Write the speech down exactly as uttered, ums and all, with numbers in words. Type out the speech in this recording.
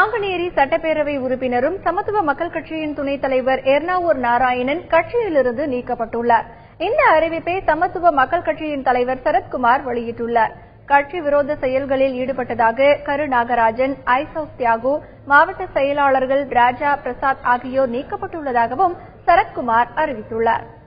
நாங்குநேரி சட்டப்பேரவை உறுப்பினரும் சமத்துவ மக்கள் கட்சியின் துணைத் தலைவர் எர்ணாவூர் நாராயணன் கட்சியிலிருந்து நீக்கப்பட்டுள்ளார். இந்த அறிவிப்பை சமத்துவ மக்கள் கட்சியின் தலைவர் சரத்குமார் வெளியிட்டுள்ளார். கட்சி விரோத செயல்களில் ஈடுபட்டதாக கரு நாகராஜன், ஐசோப் தியாகு, மாவட்ட செயலாளர்கள் ராஜா பிரசாத் ஆகியோர் நீக்கப்பட்டுள்ளதாகவும் சரத்குமார் அறிவித்துள்ளார்.